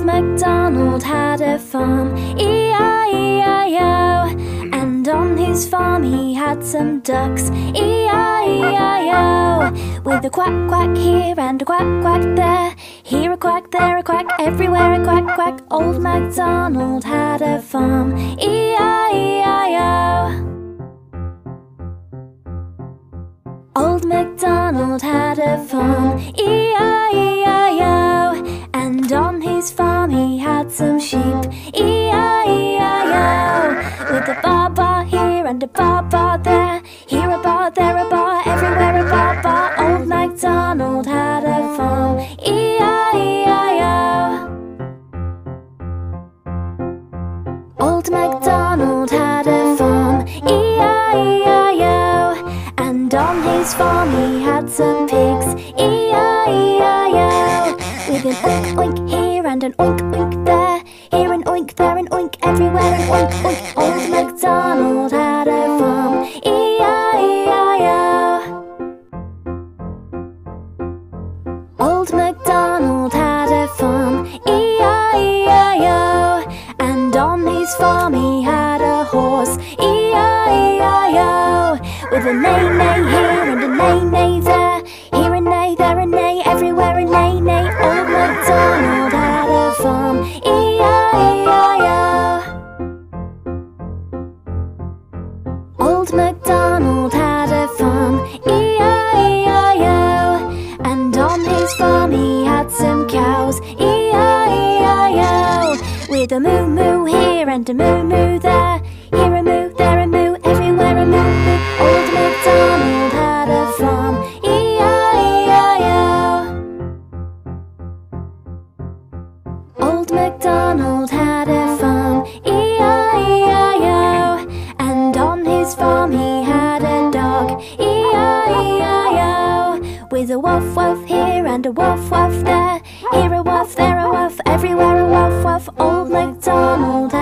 Old MacDonald had a farm, E-I-E-I-O. And on his farm he had some ducks, E-I-E-I-O. With a quack quack here and a quack quack there, here a quack, there a quack, everywhere a quack quack. Old MacDonald had a farm, E-I-E-I-O. Old MacDonald had a farm, E-I-E-I-O. And on his farm he had some sheep, E-I-E-I-O. With a ba-ba here and a ba-ba there, here a ba, there a ba, everywhere a ba-ba. Old MacDonald had a farm, E-I-E-I-O. Old MacDonald had a farm, E-I-E-I-O. And on his farm he had some pigs, E-I-E-I-O. With an oink oink here and an oink oink there, here an oink, there an oink, everywhere an oink oink. Old MacDonald had a farm, E-I-E-I-O. Old MacDonald had a farm, E-I-E-I-O. And on his farm he had a horse, E-I-E-I-O. With a neigh-neigh here and a neigh-neigh there, here a neigh, there a neigh, everywhere a neigh-neigh. Old MacDonald had a farm, E-I-E-I-O. Old MacDonald had a farm, E-I-E-I-O. And on his farm he had some cows, E-I-E-I-O. With a moo-moo here and a moo-moo there, here a moo, there a moo, everywhere a moo-moo. Old MacDonald had a farm, E-I-E-I-O. Old MacDonald had a farm, E-I-E-I-O. And on his farm he had a dog, E-I-E-I-O. With a woof woof here and a woof woof there, here a woof, there a woof, everywhere a woof woof. Old MacDonald